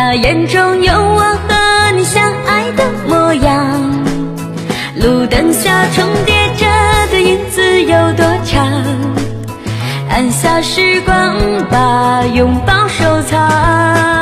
那眼中有我和你相爱的模样。路灯下重叠着的影子有多长？按下时光，把拥抱收藏。